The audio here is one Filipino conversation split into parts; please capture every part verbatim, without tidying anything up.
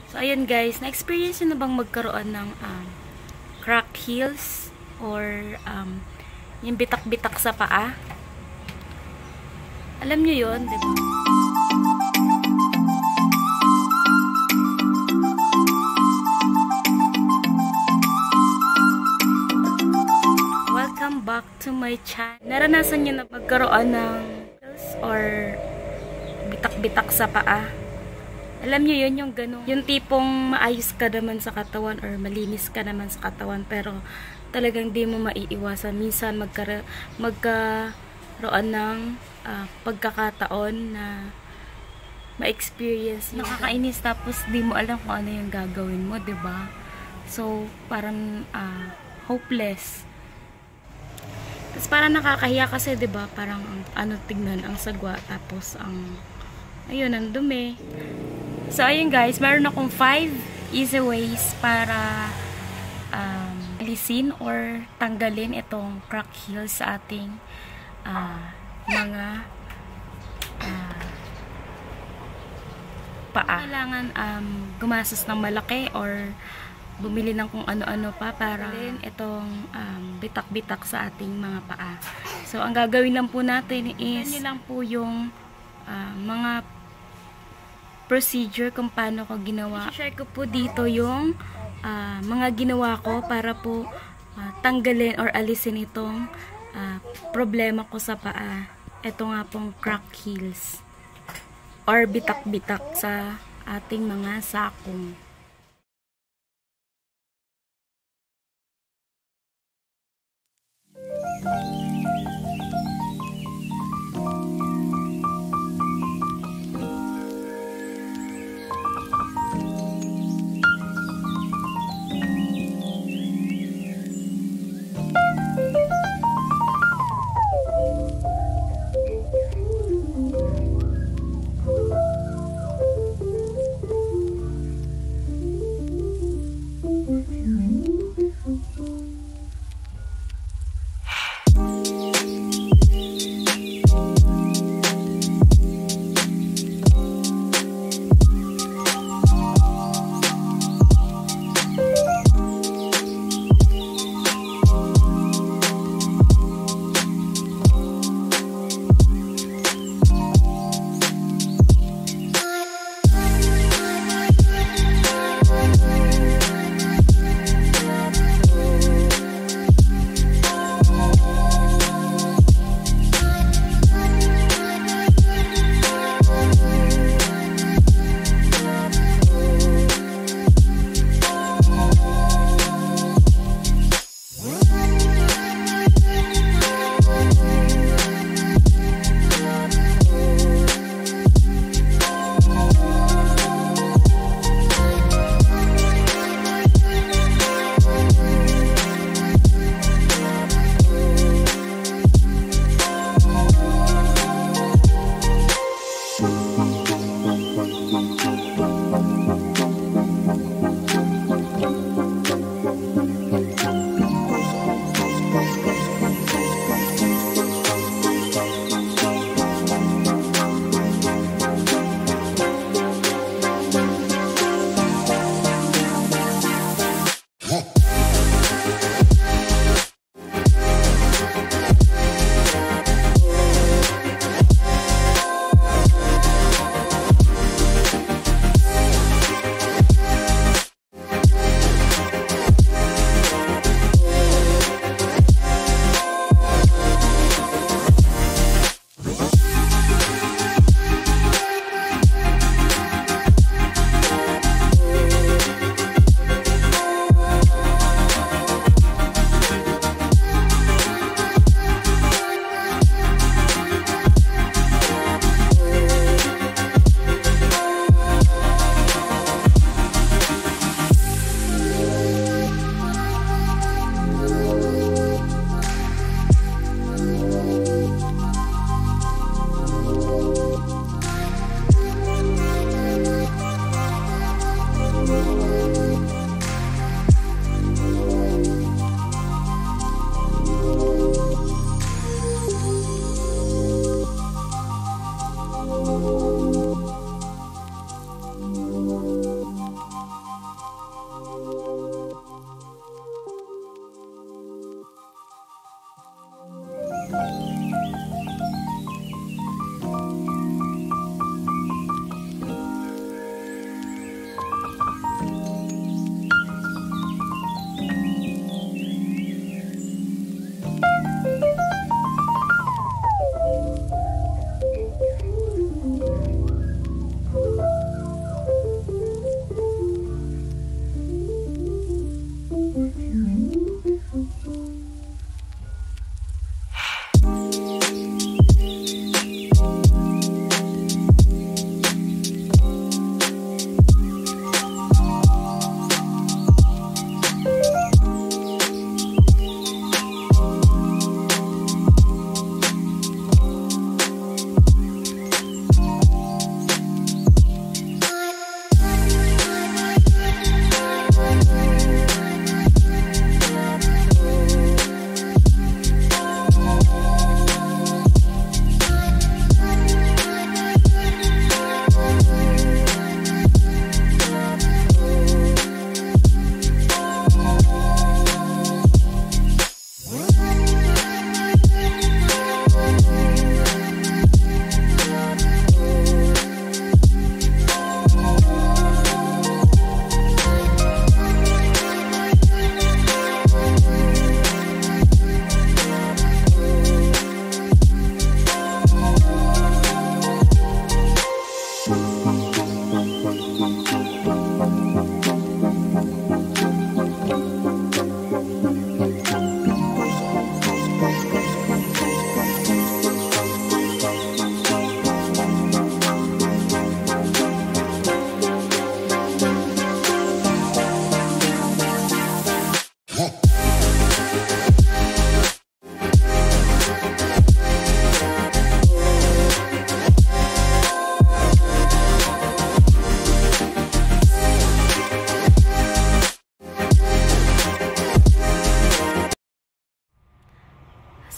So, ayun guys, na-experience nyo na bang magkaroon ng um, crack heels or um, yung bitak-bitak sa paa? Alam nyo yun, di ba? Welcome back to my channel. Naranasan nyo na magkaroon ng heels or bitak-bitak sa paa? Alam niyo yun, yung ganun. Yung tipong maayos ka naman sa katawan or malinis ka naman sa katawan pero talagang di mo maiiwasan. Minsan magkara magkaroon ng uh, pagkakataon na ma-experience. Nakakainis tapos di mo alam kung ano yung gagawin mo, diba? So, parang uh, hopeless. Tapos parang nakakahiya kasi, diba? Parang ano tignan, ang sagwa tapos ang ayun, ang dumi. So, ayun guys, meron akong five easy ways para um, alisin or tanggalin itong crack heels sa ating uh, mga uh, paa. Kailangan um, gumastos ng malaki or bumili ng kung ano-ano pa para itong um, bitak-bitak sa ating mga paa. So, ang gagawin lang po natin is yan lang po yung uh, mga procedure kung paano ko ginawa. I-share ko po dito yung uh, mga ginawa ko para po uh, tanggalin or alisin itong uh, problema ko sa paa. Ito nga pong crack heels or bitak-bitak sa ating mga sakong.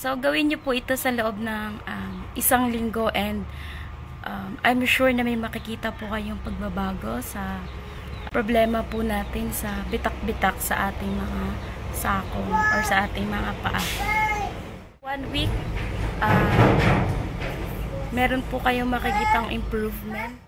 So, gawin nyo po ito sa loob ng um, isang linggo and um, I'm sure na may makikita po kayong pagbabago sa problema po natin sa bitak-bitak sa ating mga sakong or sa ating mga paa. One week, uh, meron po kayong makikitang improvement.